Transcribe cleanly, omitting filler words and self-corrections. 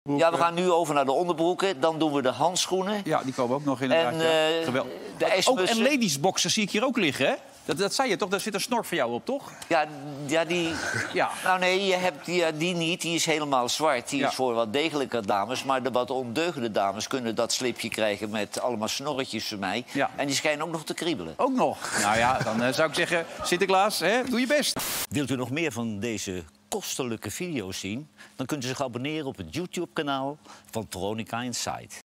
Ja, we gaan nu over naar de onderbroeken. Dan doen we de handschoenen. Ja, die komen ook nog inderdaad. En Geweldig. de Oh, ijsbussen. en ladiesboxen zie ik hier ook liggen, hè? Dat zei je toch? Daar zit een snor voor jou op, toch? Ja, die... Ja. Nou nee, je hebt die niet. Die is helemaal zwart. Die is voor wat degelijke dames. Maar de wat ondeugende dames kunnen dat slipje krijgen... met allemaal snorretjes van mij. Ja. En die schijnen ook nog te kriebelen. Ook nog? Nou ja, dan zou ik zeggen... Sinterklaas, hè, doe je best. Wilt u nog meer van deze kostelijke video's zien? Dan kunt u zich abonneren op het YouTube-kanaal van Veronica Inside.